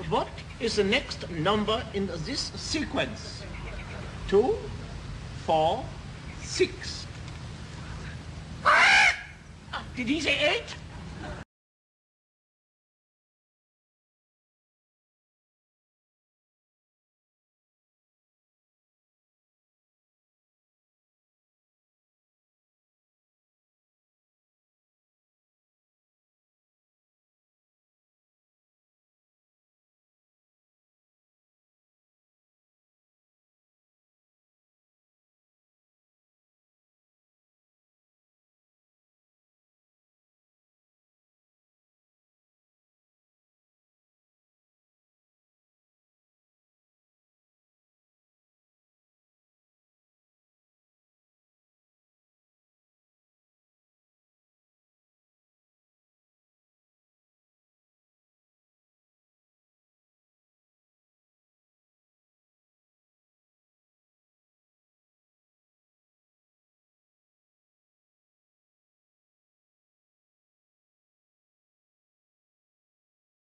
what is the next number in this sequence? 2, 4, 6. Did he say 8?